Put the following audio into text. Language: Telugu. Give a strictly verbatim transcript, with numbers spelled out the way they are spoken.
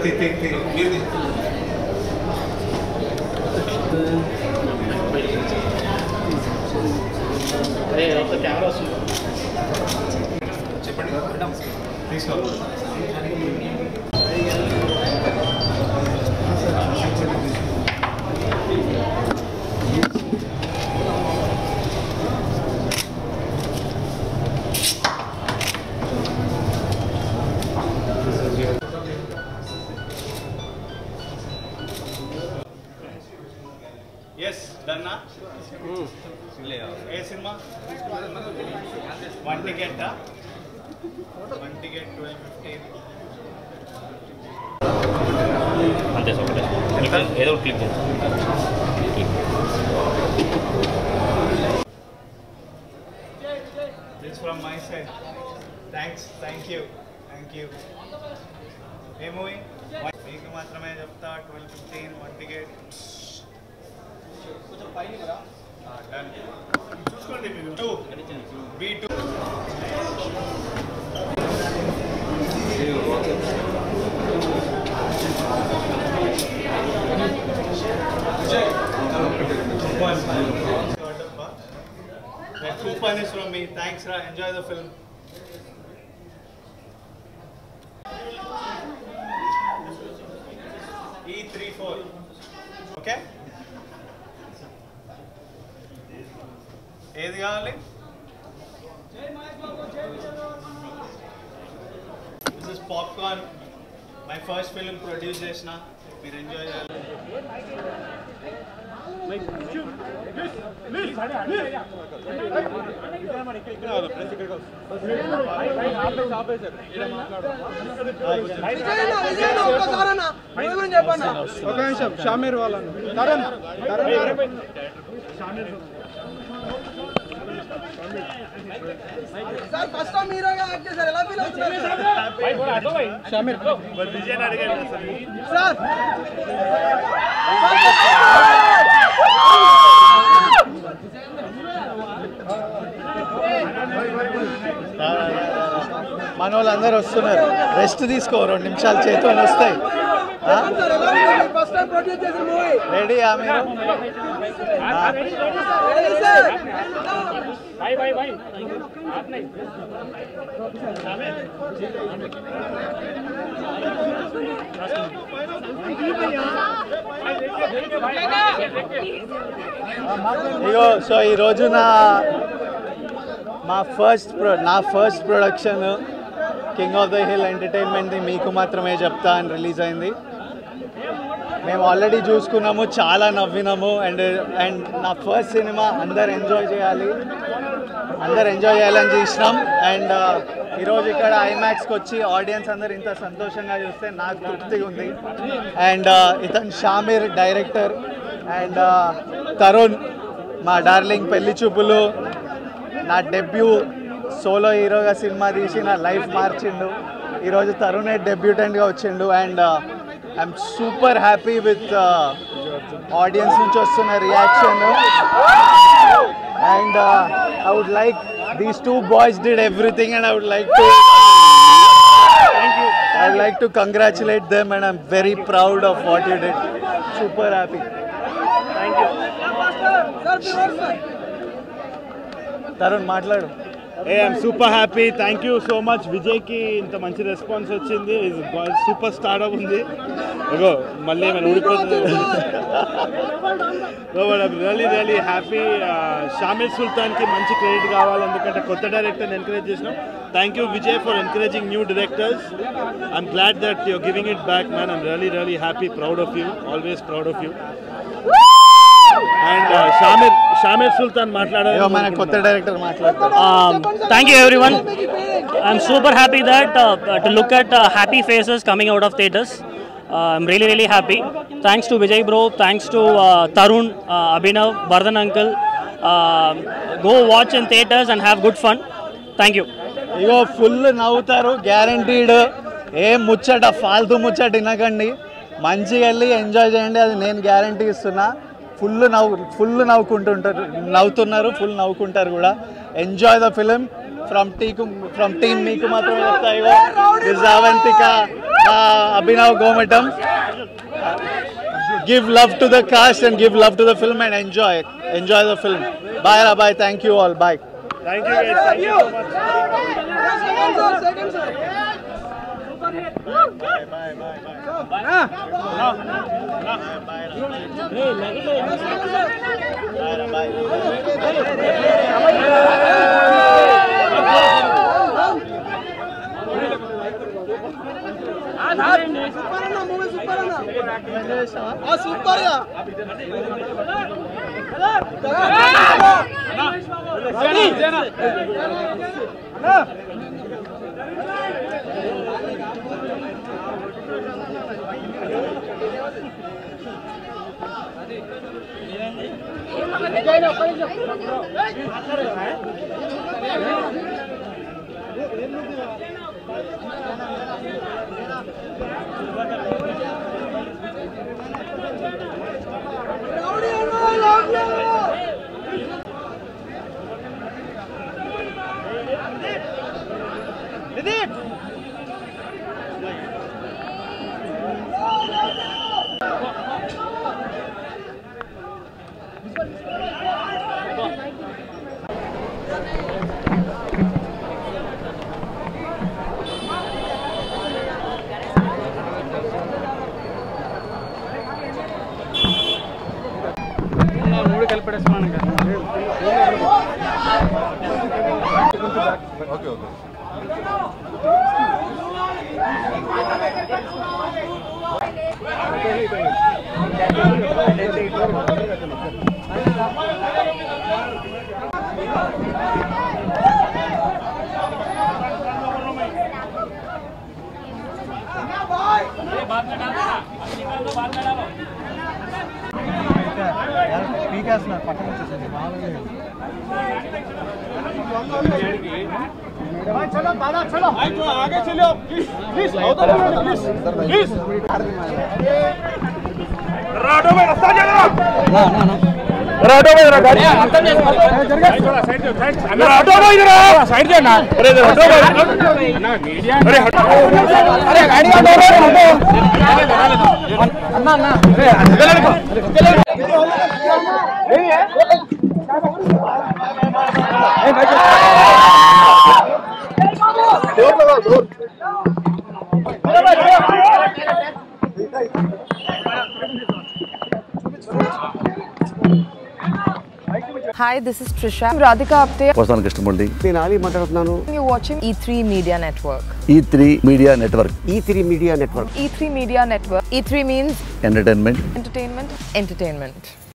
కెమెరా చెప్పండి తీసుకోవాలి. ఎస్ డన్నా ఏ సినిమా one ticket one ticket twelve fifteen అంతే సార్ ఏదో click this from my side. Thanks thank you thank you. ఏ మూవీ మీకు మాత్రమే చెప్తా ట్వెల్వ్ ఫిఫ్టీన్ వన్ టికెట్ కొంచెం పైన కదా చూసుకోండి మీరు two B two That coupon is from me. Thanks, Ra. Enjoy the film. E three four. Okay? ఏది కావాలి? This is popcorn. My first film produce చేసిన మీరు ఎంజాయ్ చేయాలి. ఒక నిమిషం షామీర్ వాళ్ళను తరుణ్ సార్ ఫస్ట్ టైం హీరోగా యాక్ట్ చేశారు ఎలా ఫీల్ అవుతున్నారు షామీర్ మరి విజయ్ అడిగారు సార్ మన వాళ్ళందరూ వస్తున్నారు. రెస్ట్ తీసుకో, రెండు నిమిషాలు చేతిలో వస్తాయి. రెడీయా మీరు? ఇగో సో ఈ రోజున మా ఫస్ట్ ప్రో నా first production king of the hill ఎంటర్టైన్మెంట్ది మీకు మాత్రమే చెప్తా అని రిలీజ్ అయింది. మేము ఆల్రెడీ చూసుకున్నాము, చాలా నవ్వినాము. అండ్ అండ్ నా ఫస్ట్ సినిమా అందరు ఎంజాయ్ చేయాలి అందరు ఎంజాయ్ చేయాలని చూసినాం. అండ్ ఈరోజు ఇక్కడ ఐమాక్స్కి వచ్చి ఆడియన్స్ అందరు ఇంత సంతోషంగా చూస్తే నాకు తృప్తిగా ఉంది. అండ్ ఇతను షామీర్ డైరెక్టర్ అండ్ తరుణ్ మా డార్లింగ్ పెళ్లి చూపులు నా డెబ్యూ సోలో హీరోగా సినిమా తీసి నా లైఫ్ మార్చిండు. ఈరోజు తరుణే డెబ్యూటెంట్గా వచ్చిండు. And I'm super happy with audience నుంచి వస్తున్న reaction. And I would like these two boys did everything and I would like to I would like to congratulate them and I'm very proud of what you did. Super happy. Thank you. Tarun మాట్లాడు. ఏ I'm super happy. Thank you so much విజయ్కి ఇంత మంచి రెస్పాన్స్ వచ్చింది. సూపర్ స్టార్డప్ ఉంది. ఇగో మళ్ళీ ఏమైనా ఊడిపోతుంది. Really really happy. షామీర్ సుల్తాన్కి మంచి క్రెడిట్ కావాలి, ఎందుకంటే కొత్త డైరెక్టర్ని ఎంకరేజ్ చేసినాం. Thank you Vijay for encouraging new directors. I'm glad that you're giving it back man. I'm really really happy, proud of you, always proud of you. And uh, Shamir, Shamir Sultan మాట్లాడారు. మన కొత్త డైరెక్టర్ మాట్లాడతారు. Thank you everyone. I'm super happy that uh, to look at uh, happy faces coming out of theaters. Uh, I'm really really happy. Thanks to Vijay bro, thanks to uh, Tarun, uh, Abhinav, Vardhan uncle. Uh, go watch in theaters and have good fun. Thank you. ఇగో ఫుల్ నవ్వుతారు గ్యారంటీడ్. ఏం ముచ్చట ఫాల్తూ ముచ్చట వినకండి, మంచిగా వెళ్ళి ఎంజాయ్ చేయండి, అది నేను గ్యారంటీ ఇస్తున్నా. ఫుల్ నవ్వు ఫుల్ నవ్వుకుంటుంటారు నవ్వుతున్నారు ఫుల్ నవ్వుకుంటారు కూడా. ఎంజాయ్ ద ఫిలిం ఫ్రమ్ టీకు ఫ్రమ్ టీమ్ మీకు మాత్రమే చెప్తాయి. This Avantika, uh, Abhinav Gomatam. Uh, give love to the cast and give love to the film and enjoy it. Enjoy the film. Bye, Rabbi. Thank you all. Bye. Thank you guys. Thank you so much. Second, sir. Bye, bye, bye, bye. Bye, bye. Super అన్న మూవీ సూపర్ అన్న ఆ సూపర్ గా పీకేస్తున్నారు పక్కన వచ్చేసింది चलो दादा चलो आगे चलो प्लीज प्लीज प्लीज राडो में रास्ता जाना ना ना ना राडो में जरा गाड़ी अंतर जरा साइड दे साइड राडो में इधर साइड दे ना अरे राडो में ना मीडिया अरे अरे गाड़ी का डोर हटो अन्ना अन्ना अरे चलो चलो नहीं है ए भाई Hi, this is Trisha. I'm Radhika Apte. వస్తాను కృష్ణమూర్తి. నేను ఆలీ మాట్లాడుతున్నాను. You're watching E three Media Network. E three Media Network. E three Media Network. E three Media Network. E three means Entertainment. entertainment. Entertainment.